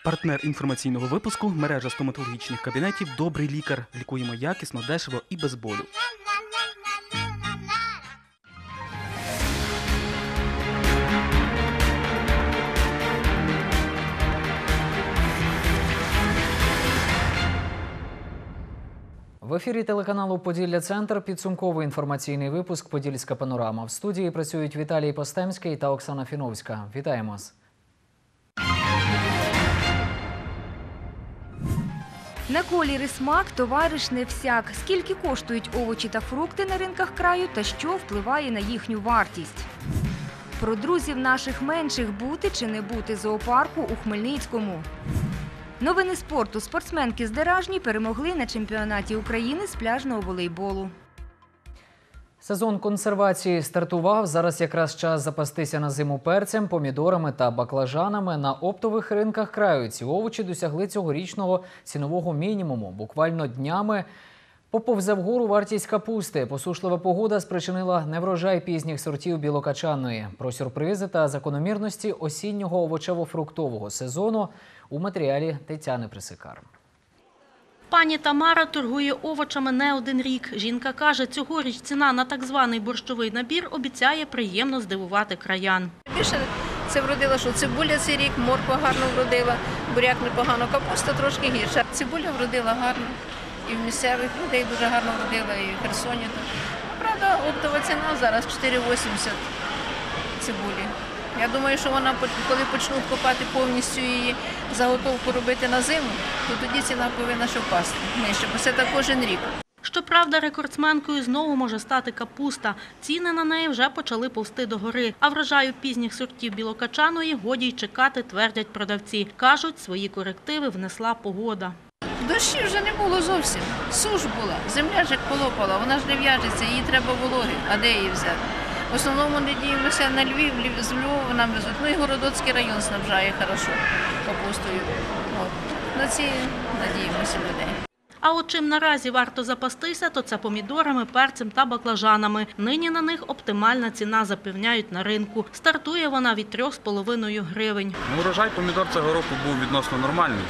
Партнер інформаційного випуску – мережа стоматологічних кабінетів «Добрий лікар». Лікуємо якісно, дешево і без болю. В ефірі телеканалу «Поділля-Центр» підсумковий інформаційний випуск «Подільська панорама». В студії працюють Віталій Постемський та Оксана Фіновська. Вітаємо вас! На колір і смак товариш не всяк. Скільки коштують овочі та фрукти на ринках краю та що впливає на їхню вартість? Про друзів наших менших – бути чи не бути зоопарку у Хмельницькому. Новини спорту. Спортсменки з Деражні перемогли на чемпіонаті України з пляжного волейболу. Сезон консервації стартував. Зараз якраз час запастися на зиму перцем, помідорами та баклажанами. На оптових ринках краю ці овочі досягли цьогорічного цінового мінімуму. Буквально днями поповзе вгору вартість капусти. Посушлива погода спричинила неврожай пізніх сортів білокачанної. Про сюрпризи та закономірності осіннього овочево-фруктового сезону у матеріалі Тетяни Присикар. Пані Тамара торгує овочами не один рік. Жінка каже, цьогоріч ціна на так званий борщовий набір обіцяє приємно здивувати краян. Більше це вродила, що цибуля цей рік, морква гарно вродила, буряк непогано, капуста трошки гірша. Цибуля вродила гарно, і в місцевих людей дуже гарно вродила, і в Херсоні. Правда, оптова ціна зараз 4,80 цибулі. Я думаю, що вона, коли почнуть копати повністю її заготовку робити на зиму, то тоді ціна повинна ще впасти нижче, бо це так кожен рік. Щоправда, рекордсменкою знову може стати капуста. Ціни на неї вже почали повзти догори. А врожаю пізніх сортів білокачаної годі й чекати, твердять продавці. Кажуть, свої корективи внесла погода. Дощів вже не було зовсім. Суш була, земля ж як полопала, вона ж не в'яжеться, їй треба вологи, а де її взяти? В основному надіємося на Львів, з Львова нам везуть. Ну і Городоцький район снабжає хорошо капустою. На ці надіємося людей. А от чим наразі варто запастися, то це помідорами, перцем та баклажанами. Нині на них оптимальна ціна, запевняють на ринку. Стартує вона від 3,5 гривень. Урожай помідор цього року був відносно нормальний.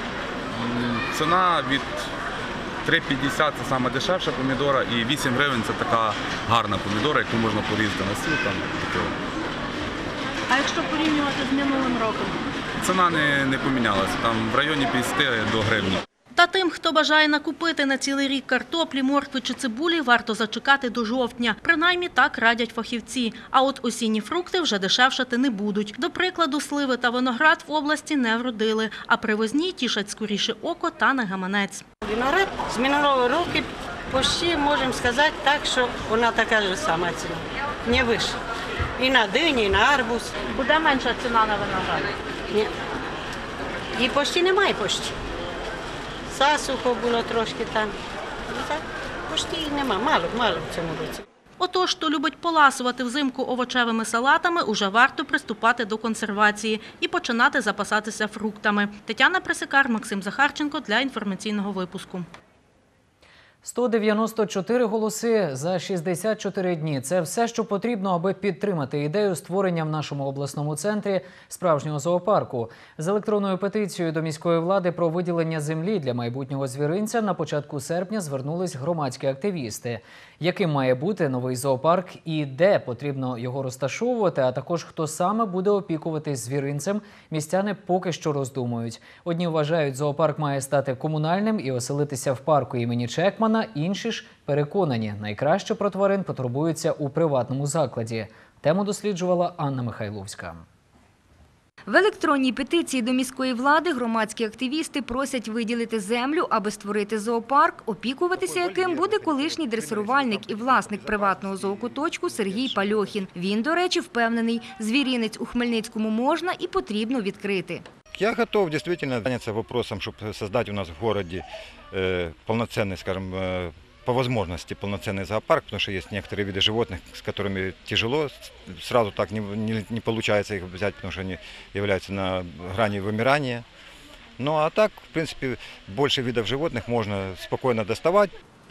Ціна від 3,50 – це саме дешевша помідора, і 8 гривень – це така гарна помідора, яку можна порізати на стіл. А якщо порівнювати з минулим роком? Ціна не помінялася, там в районі 50 до гривні. Та тим, хто бажає накупити на цілий рік картоплі, моркви чи цибулі, варто зачекати до жовтня. Принаймні так радять фахівці. А от осінні фрукти вже дешевшати не будуть. До прикладу, сливи та виноград в області не вродили, а привозні тішать скоріше око та не гаманець. Виноград з минулого року почти, можемо сказати так, що вона така ж сама ціна, не вища. І на дині, і на арбуз. Буде менша ціна на виноград? Ні. І почти немає почти. Засухо було трошки там. Так, почти їх нема, мало в цьому році. Отож, хто любить поласувати взимку овочевими салатами, уже варто приступати до консервації і починати запасатися фруктами. Тетяна Присикар, Максим Захарченко для інформаційного випуску. 194 голоси за 64 дні – це все, що потрібно, аби підтримати ідею створення в нашому обласному центрі справжнього зоопарку. З електронною петицією до міської влади про виділення землі для майбутнього звіринця на початку серпня звернулись громадські активісти. Яким має бути новий зоопарк і де потрібно його розташовувати, а також хто саме буде опікуватись звіринцем, містяни поки що роздумують. Одні вважають, зоопарк має стати комунальним і оселитися в парку імені Чекмана, інші ж переконані, найкраще про тварин потурбуються у приватному закладі. Тему досліджувала Анна Михайловська. В електронній петиції до міської влади громадські активісти просять виділити землю, аби створити зоопарк, опікуватися яким буде колишній дресирувальник і власник приватного зоокуточку Сергій Пальохін. Він, до речі, впевнений, звіринець у Хмельницькому можна і потрібно відкрити. Я готов действительно заняться вопросом, чтобы создать у нас в городе полноценный, скажем, по возможности полноценный зоопарк, потому что есть некоторые виды животных, с которыми тяжело, сразу так не получается их взять, потому что они являются на грани вымирания. Ну а так, в принципе, больше видов животных можно спокойно доставать.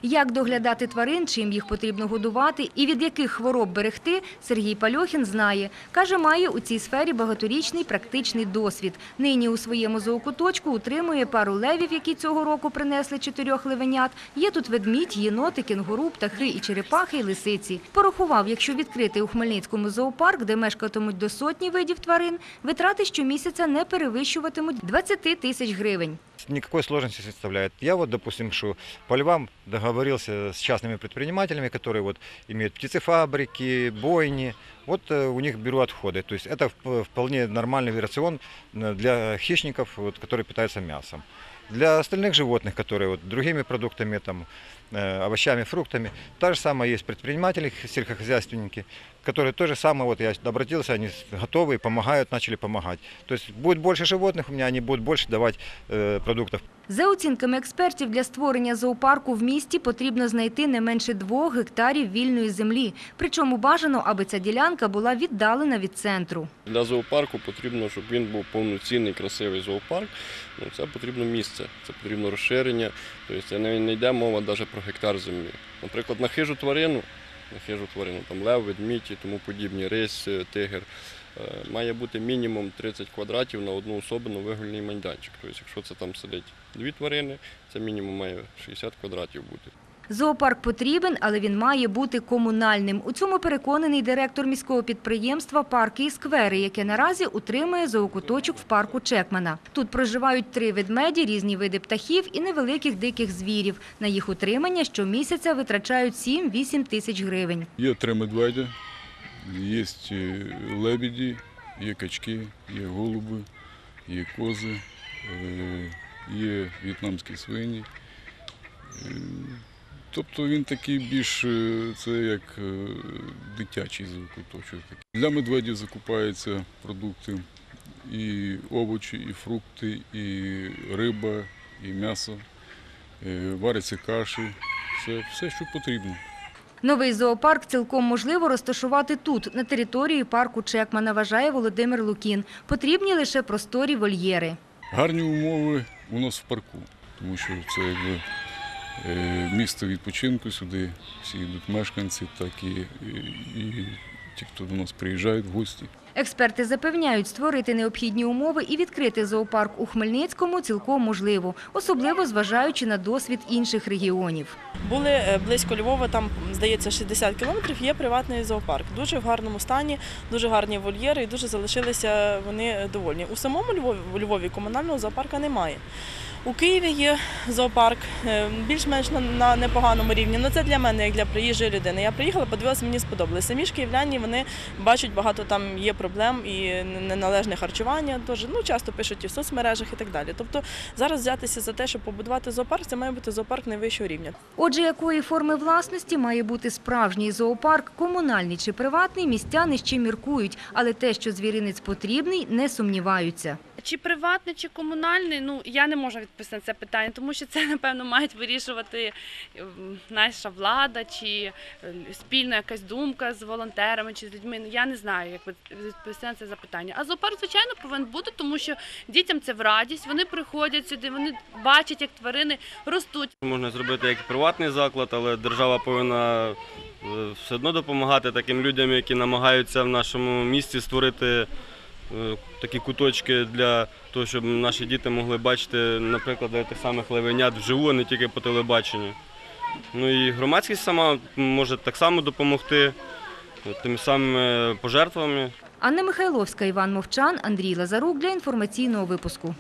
Як доглядати тварин, чим їх потрібно годувати і від яких хвороб берегти, Сергій Пальохін знає. Каже, має у цій сфері багаторічний практичний досвід. Нині у своєму зоокуточку утримує пару левів, які цього року принесли 4 левенят. Є тут ведмідь, єноти, кенгуру, птахи і черепахи, і лисиці. Порахував, якщо відкрити у Хмельницькому зоопарк, де мешкатимуть до 100 видів тварин, витрати щомісяця не перевищуватимуть 20 тисяч гривень. Никакой сложности не составляет. Я вот, допустим, что по львам договорился с частными предпринимателями, которые вот имеют птицефабрики, бойни. Вот у них беру отходы. То есть это вполне нормальный рацион для хищников, вот, которые питаются мясом. Для остальных животных, которые вот другими продуктами, там, овощами, фруктами, та же самая есть предприниматели, сельскохозяйственники, которые то же самое, вот я обратился, они готовы, помогают, начали помогать. То есть будет больше животных у меня, они будут больше давать продуктов. За оцінками експертів, для створення зоопарку в місті потрібно знайти не менше 2 гектарів вільної землі. Причому бажано, аби ця ділянка була віддалена від центру. Для зоопарку потрібно, щоб він був повноцінний, красивий зоопарк. Це потрібно місце, це потрібно розширення. Тобто це не йде мова навіть про гектар землі. Наприклад, на хижу тварину, там лев, ведмідь і тому подібні, рись, тигр, має бути мінімум 30 квадратів на одну особу на вигульний майданчик. Тобто, якщо це там сидить 2 тварини, це мінімум має 60 квадратів бути. Зоопарк потрібен, але він має бути комунальним. У цьому переконаний директор міського підприємства «Парки і сквери», яке наразі утримує зоокуточок в парку Чекмана. Тут проживають 3 ведмеді, різні види птахів і невеликих диких звірів. На їх утримання щомісяця витрачають 7-8 тисяч гривень. Є 3 медведя, є лебеді, є качки, є голуби, є кози, є в'єтнамські свині. Тобто він такий більш, це як дитячий зоокуточок. Для медведів закупаються продукти, і овочі, і фрукти, і риба, і м'ясо, варяться каші, все, що потрібно. Новий зоопарк цілком можливо розташувати тут, на території парку Чекмана, вважає Володимир Лукін. Потрібні лише просторі вольєри. Гарні умови у нас в парку, тому що це якби місто відпочинку, сюди всі йдуть мешканці, так і ті, хто до нас приїжджають в гості. Експерти запевняють, створити необхідні умови і відкрити зоопарк у Хмельницькому цілком можливо, особливо зважаючи на досвід інших регіонів. Були близько Львова, там, здається, 60 кілометрів, є приватний зоопарк. Дуже в гарному стані, дуже гарні вольєри і дуже залишилися вони довольні. У самому Львові комунального зоопарка немає. У Києві є зоопарк, більш-менш на непоганому рівні. Ну, це для мене, як для приїжджої людини. Я приїхала, подивилася, мені сподобалося. Самі ж київляні, вони бачать, багато там є проблем і неналежне харчування. Тож, часто пишуть і в соцмережах і так далі. Тобто зараз взятися за те, щоб побудувати зоопарк, це має бути зоопарк найвищого рівня. Отже, якої форми власності має бути справжній зоопарк, комунальний чи приватний, містяни ще міркують. Але те, що звіринець потрібний, не сумніваються. Чи приватний, чи комунальний, я не можу відповісти на це питання, тому що це, напевно, мають вирішувати наша влада, чи спільна якась думка з волонтерами, чи з людьми. Я не знаю, як відповісти на це запитання. А зоопарк, звичайно, повинен бути, тому що дітям це в радість, вони приходять сюди, вони бачать, як тварини ростуть. Можна зробити як приватний заклад, але держава повинна все одно допомагати таким людям, які намагаються в нашому місті створити такі куточки для того, щоб наші діти могли бачити, наприклад, тих самих левенят вживу, а не тільки по телебаченню. І громадськість сама може так само допомогти тими самими пожертвами. Анна Михайловська, Іван Мовчан, Андрій Лазарук для інформаційного випуску.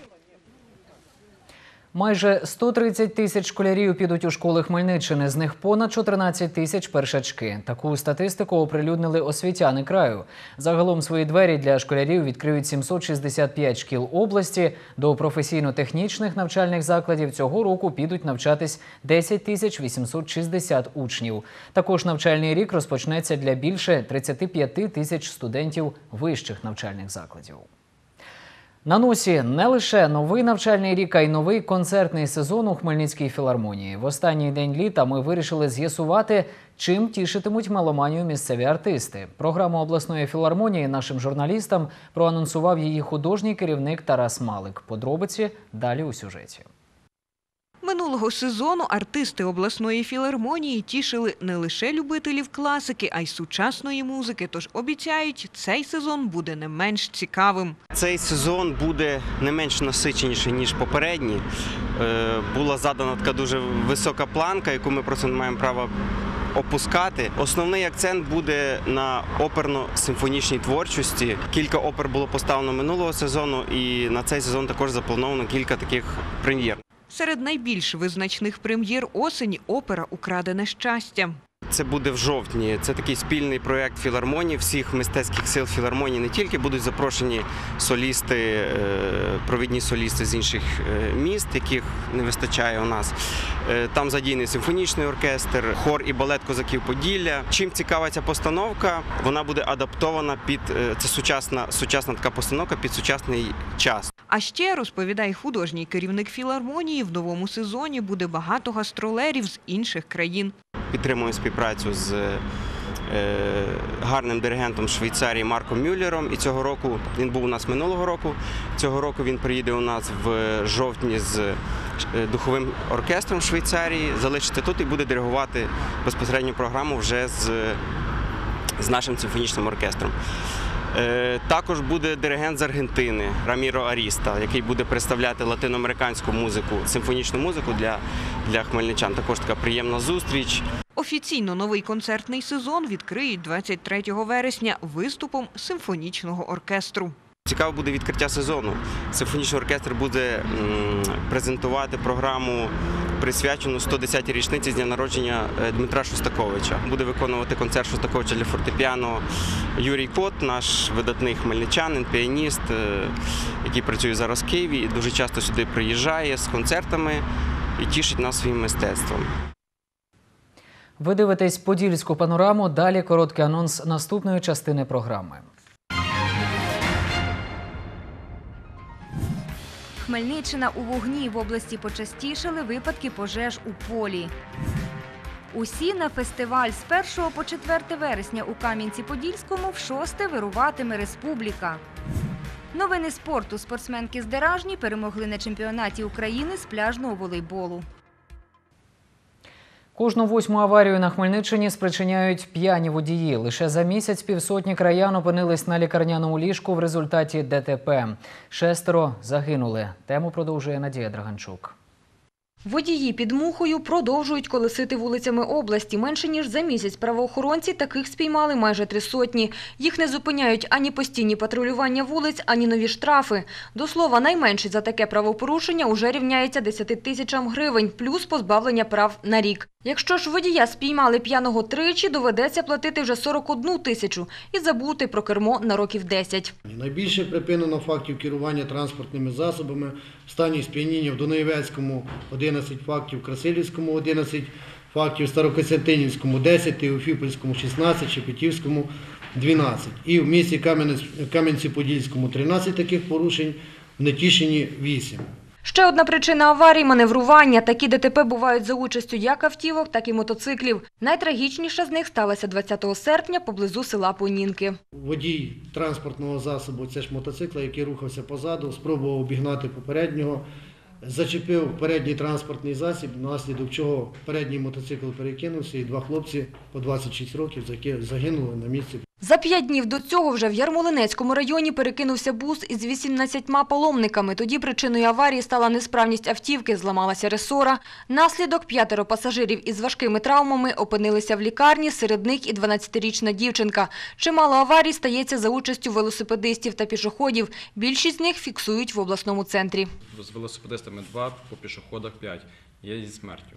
Майже 130 тисяч школярів підуть у школи Хмельниччини, з них понад 14 тисяч – першачки. Таку статистику оприлюднили освітяни краю. Загалом свої двері для школярів відкриють 765 шкіл області. До професійно-технічних навчальних закладів цього року підуть навчатись 10 тисяч 860 учнів. Також навчальний рік розпочнеться для більше 35 тисяч студентів вищих навчальних закладів. На носі не лише новий навчальний рік, а й новий концертний сезон у Хмельницькій філармонії. В останній день літа ми вирішили з'ясувати, чим тішитимуть меломанію місцеві артисти. Програму обласної філармонії нашим журналістам проанонсував її художній керівник Тарас Малик. Подробиці далі у сюжеті. Минулого сезону артисти обласної філармонії тішили не лише любителів класики, а й сучасної музики. Тож обіцяють, цей сезон буде не менш цікавим. Цей сезон буде не менш насиченіший, ніж попередній. Була задана така дуже висока планка, яку ми просто не маємо права опускати. Основний акцент буде на оперно-симфонічній творчості. Кілька опер було поставлено минулого сезону, і на цей сезон також заплановано кілька таких прем'єр. Серед найбільш визначних прем'єр осені – опера «Украдене щастя». Це буде в жовтні. Це такий спільний проєкт філармонії, всіх мистецьких сил філармонії. Не тільки будуть запрошені солісти, провідні солісти з інших міст, яких не вистачає у нас. Там задійний симфонічний оркестр, хор і балет козаків Поділля. Чим цікава ця постановка? Вона буде адаптована під, це сучасна така постановка під сучасний час. А ще, розповідає художній керівник філармонії, в новому сезоні буде багато гастролерів з інших країн. Підтримуємо співпрацю з гарним диригентом Швейцарії Марком Мюллером. І цього року, він був у нас минулого року, цього року він приїде у нас в жовтні з духовим оркестром Швейцарії, залишиться тут і буде диригувати безпосередньо програму вже з нашим симфонічним оркестром. Також буде диригент з Аргентини Раміро Аріста, який буде представляти латиноамериканську музику, симфонічну музику для хмельничан. Також така приємна зустріч. Офіційно новий концертний сезон відкриють 23 вересня виступом симфонічного оркестру. Цікаво буде відкриття сезону. Симфонічний оркестр буде презентувати програму, присвячену 110-й річниці з дня народження Дмитра Шостаковича. Буде виконувати концерт Шостаковича для фортепіано Юрій Кот, наш видатний хмельничанин, піаніст, який працює зараз в Києві і дуже часто сюди приїжджає з концертами і тішить нас своїм мистецтвом. Ви дивитесь «Подільську панораму». Далі короткий анонс наступної частини програми. Хмельниччина у вогні. В області почастішали випадки пожеж у полі. Усі на фестиваль. З 1 по 4 вересня у Кам'янці-Подільському в-6 вируватиме республіка. Новини спорту. Спортсменки з Деражні перемогли на чемпіонаті України з пляжного волейболу. Кожну 8-му аварію на Хмельниччині спричиняють п'яні водії. Лише за місяць півсотні краян опинились на лікарняному ліжку в результаті ДТП. 6 загинули. Тему продовжує Надія Драганчук. Водії під мухою продовжують колесити вулицями області. Менше ніж за місяць правоохоронці таких спіймали майже 300. Їх не зупиняють ані постійні патрулювання вулиць, ані нові штрафи. До слова, найменший за таке правопорушення уже рівняється 10 тисячам гривень, плюс позбавлення прав на рік. Якщо ж водія спіймали п'яного тричі, доведеться платити вже 41 тисячу і забути про кермо на років 10. Найбільше припинено фактів керування транспортними засобами в стані сп'яніння в Дунаєвецькому – 11 фактів, в Красилівському – 11 фактів, в Старокостянтинівському – 10, у Фіпольському – 16, Шепетівському – 12. І в місті Кам'янці-Подільському – 13 таких порушень, в Нетішині – 8. Ще одна причина аварій – маневрування. Такі ДТП бувають за участю як автівок, так і мотоциклів. Найтрагічніша з них сталася 20 серпня поблизу села Понінки. Водій транспортного засобу, це ж мотоцикла, який рухався позаду, спробував обігнати попереднього, зачепив передній транспортний засіб, внаслідок чого передній мотоцикл перекинувся і 2 хлопці по 26 років загинули на місці. За 5 днів до цього вже в Ярмолинецькому районі перекинувся бус із 18 паломниками. Тоді причиною аварії стала несправність автівки, зламалася ресора. Наслідок 5 пасажирів із важкими травмами опинилися в лікарні, серед них і 12-річна дівчинка. Чимало аварій стається за участю велосипедистів та пішоходів. Більшість з них фіксують в обласному центрі. З велосипедистами 2, по пішоходах 5. Є зі смертю.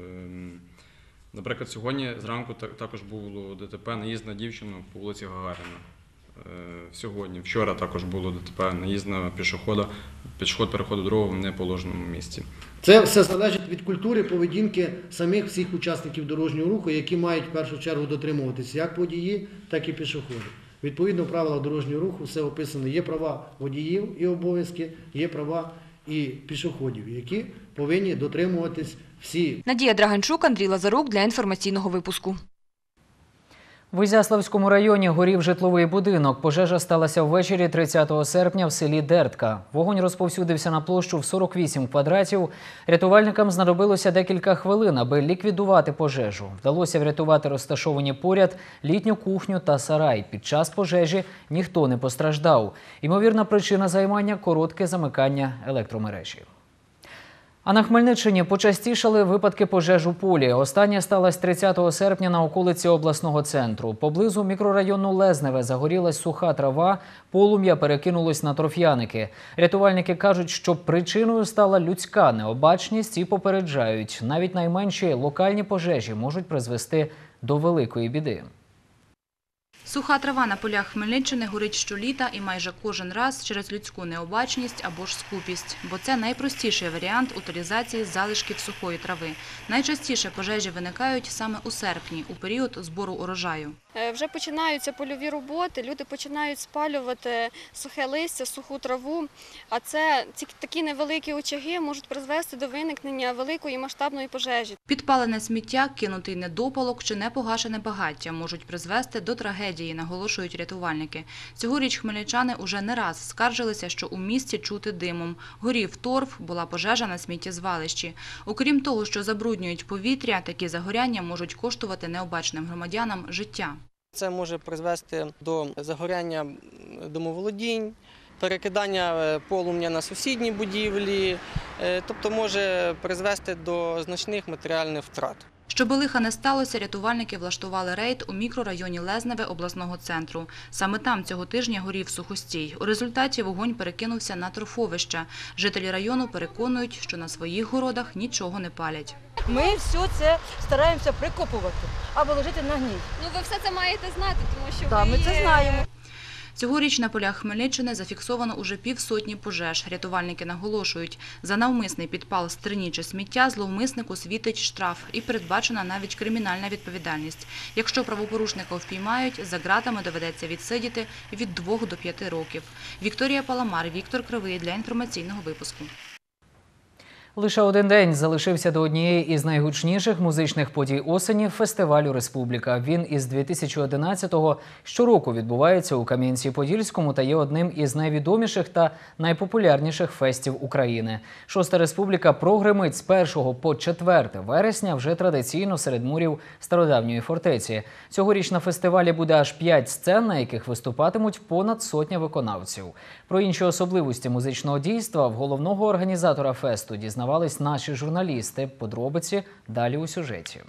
Наприклад, сьогодні зранку також було ДТП, наїзд на дівчину по вулиці Гагаріна. Сьогодні, вчора також було ДТП, наїзд на пішохода, пішоход переходу дорогу в неположеному місці. Це все залежить від культури поведінки самих всіх учасників дорожнього руху, які мають в першу чергу дотримуватися як водії, так і пішоходи. Відповідно, в правилах дорожнього руху все описано. Є права водіїв і обов'язки, є права і пішоходів, які повинні дотримуватись всі. Надія Драганчук, Андрій Лазарук для інформаційного випуску. В Ізяславському районі горів житловий будинок. Пожежа сталася ввечері 30 серпня в селі Дертка. Вогонь розповсюдився на площу в 48 квадратів. Рятувальникам знадобилося декілька хвилин, аби ліквідувати пожежу. Вдалося врятувати розташовані поряд літню кухню та сарай. Під час пожежі ніхто не постраждав. Ймовірна причина займання – коротке замикання електромережі. А на Хмельниччині почастішали випадки пожеж у полі. Остання сталася 30 серпня на околиці обласного центру. Поблизу мікрорайону Лезневе загорілась суха трава, полум'я перекинулось на торф'яники. Рятувальники кажуть, що причиною стала людська необачність і попереджають, навіть найменші локальні пожежі можуть призвести до великої біди. Суха трава на полях Хмельниччини горить щоліта і майже кожен раз через людську необачність або ж скупість. Бо це найпростіший варіант утилізації залишків сухої трави. Найчастіше пожежі виникають саме у серпні, у період збору урожаю. Вже починаються польові роботи, люди починають спалювати сухе листя, суху траву, а такі невеликі очаги можуть призвести до виникнення великої масштабної пожежі. Підпалене сміття, кинутий недопалок чи непогашене багаття можуть призвести до трагедії, наголошують рятувальники. Цьогоріч хмельничани уже не раз скаржилися, що у місті чути димом. Горів торф, була пожежа на сміттєзвалищі. Окрім того, що забруднюють повітря, такі загоряння можуть коштувати необачним громадянам життя. Це може призвести до загоряння домоволодінь, перекидання полум'я на сусідні будівлі, тобто може призвести до значних матеріальних втрат. Щоби лиха не сталося, рятувальники влаштували рейд у мікрорайоні Лезневе обласного центру. Саме там цього тижня горів сухостій. У результаті вогонь перекинувся на торфовища. Жителі району переконують, що на своїх городах нічого не палять. Ми все це стараємося прикопувати або лежити на гній. Ну ви все це маєте знати, тому що Так, ми це знаємо. Цьогоріч на полях Хмельниччини зафіксовано уже півсотні пожеж. Рятувальники наголошують, за навмисний підпал стерні чи сміття зловмиснику світить штраф і передбачена навіть кримінальна відповідальність. Якщо правопорушника впіймають, за ґратами доведеться відсидіти від 2 до 5 років. Вікторія Паламар, Віктор Кривий для інформаційного випуску. Лише один день залишився до однієї із найгучніших музичних подій осені – фестивалю «Республіка». Він із 2011-го щороку відбувається у Кам'янці-Подільському та є одним із найвідоміших та найпопулярніших фестів України. «Шоста Республіка» прогримить з 1 по 4 вересня вже традиційно серед мурів стародавньої фортеці. Цьогоріч на фестивалі буде аж 5 сцен, на яких виступатимуть понад сотня виконавців. Про інші особливості музичного дійства в головного організатора фесту дізнавались наші журналісти. Подробиці далі у сюжеті.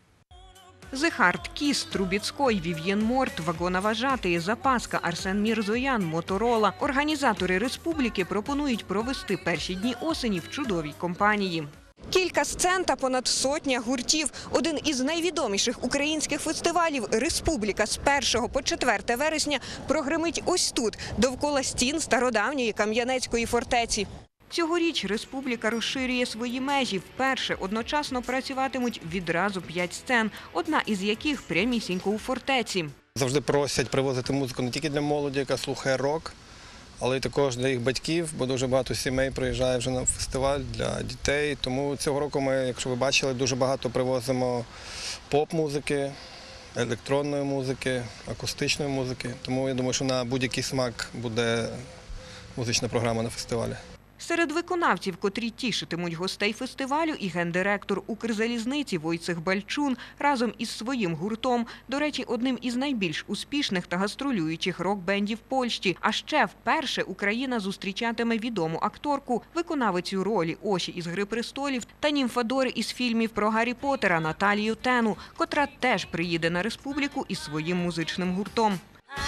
The Hard Kiss, Трубіцький, Вів'єн Морт, Вагоновожатий, Запаска, Арсен Мірзоян, Моторола. Організатори «Республіки» пропонують провести перші дні осені в чудовій компанії. Кілька сцен та понад сотня гуртів. Один із найвідоміших українських фестивалів «Республіка» з 1 по 4 вересня прогримить ось тут, довкола стін стародавньої Кам'янецької фортеці. Цьогоріч «Республіка» розширює свої межі. Вперше одночасно працюватимуть відразу 5 сцен, одна із яких прямісінько у фортеці. Завжди просять привозити музику не тільки для молоді, яка слухає рок, але й також для їх батьків, бо дуже багато сімей приїжджає вже на фестиваль для дітей. Тому цього року ми, якщо ви бачили, дуже багато привозимо поп-музики, електронної музики, акустичної музики. Тому я думаю, що на будь-який смак буде музична програма на фестивалі. Серед виконавців, котрі тішитимуть гостей фестивалю, і гендиректор Укрзалізниці Войцех Бальчун разом із своїм гуртом, до речі, одним із найбільш успішних та гастролюючих рок-бендів Польщі. А ще вперше Україна зустрічатиме відому акторку, виконавицю ролі Оші із «Гри престолів» та німфадори із фільмів про Гаррі Поттера Наталію Тену, котра теж приїде на «Республіку» із своїм музичним гуртом.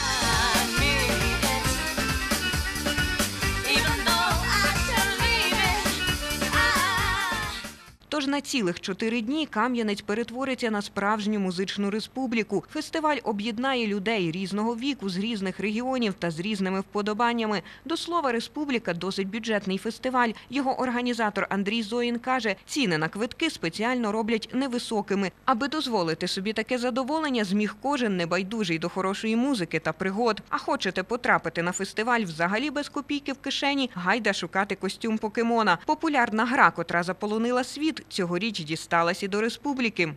Тож на цілих 4 дні Кам'янець перетвориться на справжню музичну республіку. Фестиваль об'єднає людей різного віку, з різних регіонів та з різними вподобаннями. До слова, «Республіка» – досить бюджетний фестиваль. Його організатор Андрій Зоїн каже, ціни на квитки спеціально роблять невисокими. Аби дозволити собі таке задоволення, зміг кожен небайдужий до хорошої музики та пригод. А хочете потрапити на фестиваль взагалі без копійки в кишені? Гайда шукати костюм покемона. Популярна гра, котра заполонила світ, цьогоріч дісталась і до «Республіки».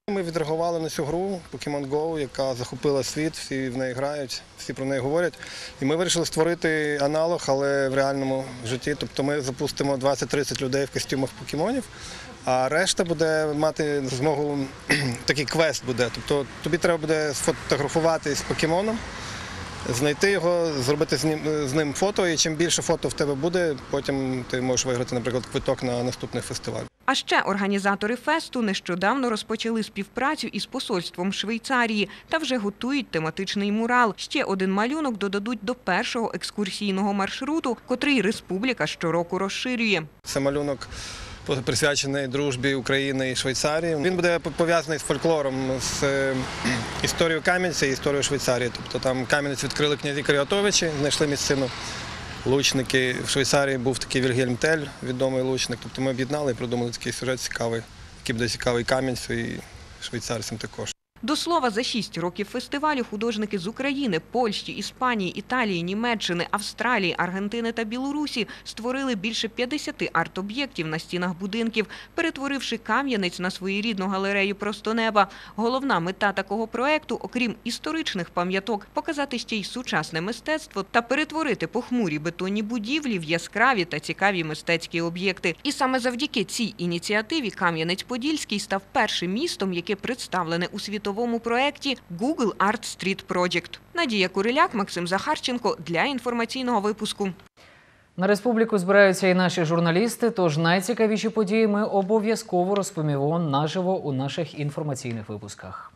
Ми відреагували на цю гру Pokemon Go, яка захопила світ, всі в неї грають, всі про неї говорять. І ми вирішили створити аналог, але в реальному житті. Тобто ми запустимо 20-30 людей в костюмах покемонів, а решта буде мати змогу, такий квест буде. Тобто тобі треба буде сфотографуватись з покемоном, знайти його, зробити з ним фото, і чим більше фото в тебе буде, потім ти можеш виграти, наприклад, квиток на наступний фестиваль. А ще організатори фесту нещодавно розпочали співпрацю із посольством Швейцарії та вже готують тематичний мурал. Ще один малюнок додадуть до першого екскурсійного маршруту, котрий республіка щороку розширює. Це малюнок присвячений дружбі України і Швейцарії. Він буде пов'язаний з фольклором, з історією Кам'янця і історією Швейцарії. Тобто там Кам'янець відкрили князі Кріатовичі, знайшли місцину. Лучники. В Швейцарії був такий Вільгельм Тель, відомий лучник. Тобто ми об'єднали і придумали такий сюжет цікавий, який буде цікавий Кам'янцю і швейцарцям також. До слова, за 6 років фестивалю художники з України, Польщі, Іспанії, Італії, Німеччини, Австралії, Аргентини та Білорусі створили більше 50 арт-об'єктів на стінах будинків, перетворивши Кам'янець на своєрідну галерею просто неба. Головна мета такого проєкту, окрім історичних пам'яток, показати ще й сучасне мистецтво та перетворити похмурі бетонні будівлі в яскраві та цікаві мистецькі об'єкти. І саме завдяки цій ініціативі Кам'янець-Подільський став першим містом, яке представлене у світовому проєкті Google Art Street Project. Надія Куриляк, Максим Захарченко для інформаційного випуску. На республіку збираються і наші журналісти, тож найцікавіші події ми обов'язково розповімо наживо у наших інформаційних випусках.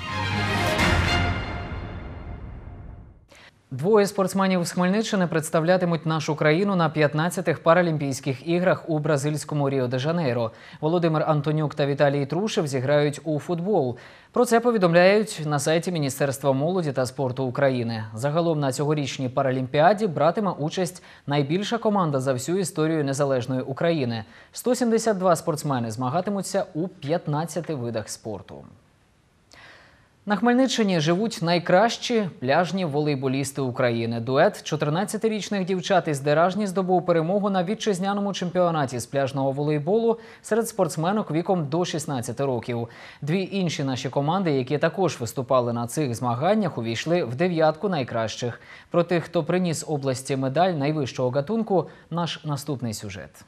Двоє спортсменів з Хмельниччини представлятимуть нашу країну на 15-х Паралімпійських іграх у бразильському Ріо-де-Жанейро. Володимир Антонюк та Віталій Трушев зіграють у футбол. Про це повідомляють на сайті Міністерства молоді та спорту України. Загалом на цьогорічній Паралімпіаді братиме участь найбільша команда за всю історію незалежної України. 172 спортсмени змагатимуться у 15 видах спорту. На Хмельниччині живуть найкращі пляжні волейболісти України. Дует 14-річних дівчат із Деражні здобув перемогу на вітчизняному чемпіонаті з пляжного волейболу серед спортсменок віком до 16 років. Дві інші наші команди, які також виступали на цих змаганнях, увійшли в 9 найкращих. Про тих, хто приніс області медаль найвищого гатунку, наш наступний сюжет.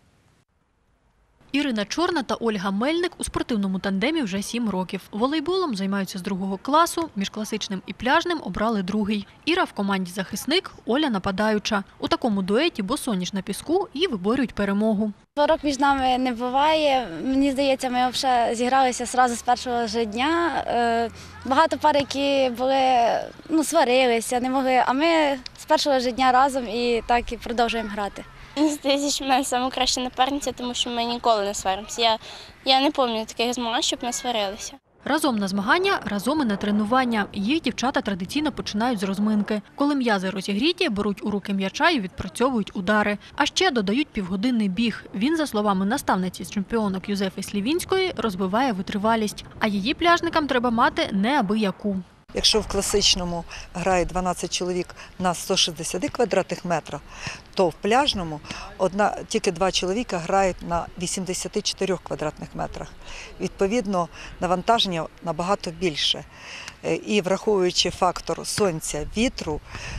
Ірина Чорна та Ольга Мельник у спортивному тандемі вже 7 років. Волейболом займаються з 2 класу, між класичним і пляжним обрали 2-й. Іра в команді захисник, Оля нападаюча. У такому дуеті босоніж на піску і виборюють перемогу. Сварок між нами не буває. Мені здається, ми взагалі зігралися одразу з першого ж дня. Багато пар, які були, сварилися, не могли, а ми з першого ж дня разом і так і продовжуємо грати. Мені здається, що в мене найкраща напарниця, тому що ми ніколи не сваримося. Я не пам'ятаю таких змагань, щоб ми сварилися. Разом на змагання, разом і на тренування. Їх дівчата традиційно починають з розминки. Коли м'язи розігріті, беруть у руки м'яча і відпрацьовують удари. А ще додають півгодинний біг. Він, за словами наставниці з чемпіонок Юзефи Слівінської, розбиває витривалість. А її пляжникам треба мати неабияку. Якщо в класичному грає 12 чоловік на 160 квадратних метрах, то в пляжному тільки 2 чоловіка грають на 84 квадратних метрах. Відповідно, навантаження набагато більше. І враховуючи фактор сонця, вітру,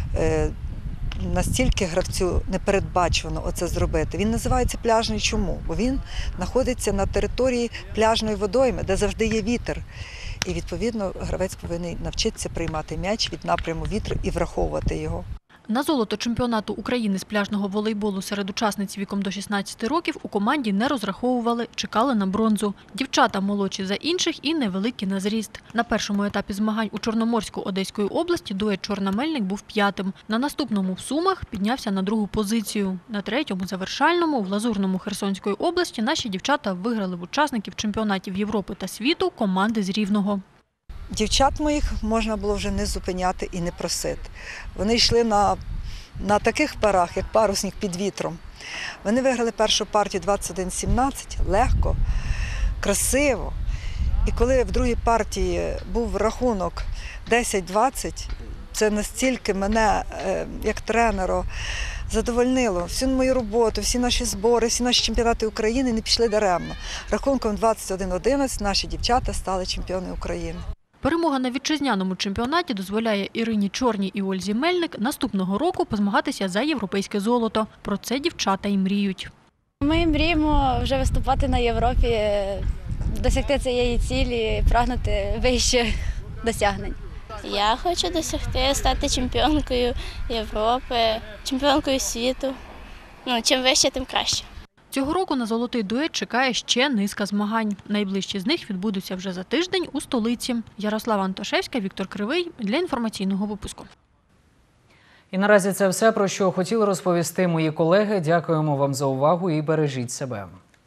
настільки гравцю непередбачувано оце зробити. Він називається пляжний чому? Бо він знаходиться на території пляжної водойми, де завжди є вітер. І, відповідно, гравець повинен навчитися приймати м'яч від напряму вітру і враховувати його. На золото чемпіонату України з пляжного волейболу серед учасниць віком до 16 років у команді не розраховували, чекали на бронзу. Дівчата молодші за інших і невеликі на зріст. На першому етапі змагань у Чорноморську Одеської області дует Чорна-Мельник був 5-м. На наступному в Сумах піднявся на 2-гу позицію. На 3-му завершальному в Лазурному Херсонської області наші дівчата виграли в учасників чемпіонатів Європи та світу команди з Рівного. Дівчат моїх можна було вже не зупиняти і не просити. Вони йшли на таких парах, як парусник під вітром. Вони виграли першу партію 21-17, легко, красиво. І коли в другій партії був рахунок 10-20, це настільки мене, як тренера, задовольнило. Всю мою роботу, всі наші збори, всі наші чемпіонати України не пішли даремно. Рахунком 21-11 наші дівчата стали чемпіони України. Перемога на вітчизняному чемпіонаті дозволяє Ірині Чорній і Ользі Мельник наступного року позмагатися за європейське золото. Про це дівчата й мріють. Ми мріємо вже виступати на Європі, досягти цієї цілі, прагнути вище досягнень. Я хочу досягти, стати чемпіонкою Європи, чемпіонкою світу. Ну, чим вище, тим краще. Цього року на золотий дует чекає ще низка змагань. Найближчі з них відбудуться вже за тиждень у столиці. Ярослава Антошевська, Віктор Кривий для інформаційного випуску. І наразі це все, про що хотіли розповісти мої колеги. Дякуємо вам за увагу і бережіть себе.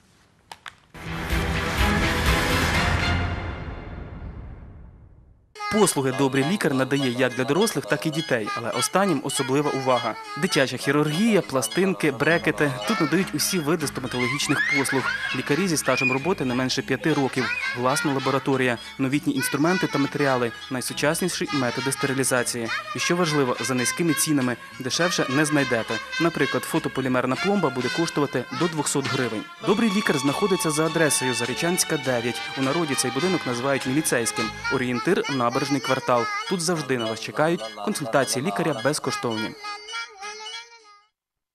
Послуги «Добрий лікар» надає як для дорослих, так і дітей, але останнім особлива увага. Дитяча хірургія, пластинки, брекети. Тут надають усі види стоматологічних послуг. Лікарі зі стажем роботи не менше 5 років. Власна лабораторія, новітні інструменти та матеріали, найсучасніші методи стерилізації. І що важливо, за низькими цінами. Дешевше не знайдете. Наприклад, фотополімерна пломба буде коштувати до 200 гривень. «Добрий лікар» знаходиться за адресою Зарічанська, 9. У народі цей будинок називають міліцейським. Орієнтир – Набережний квартал. Тут завжди на вас чекають, консультації лікаря безкоштовні.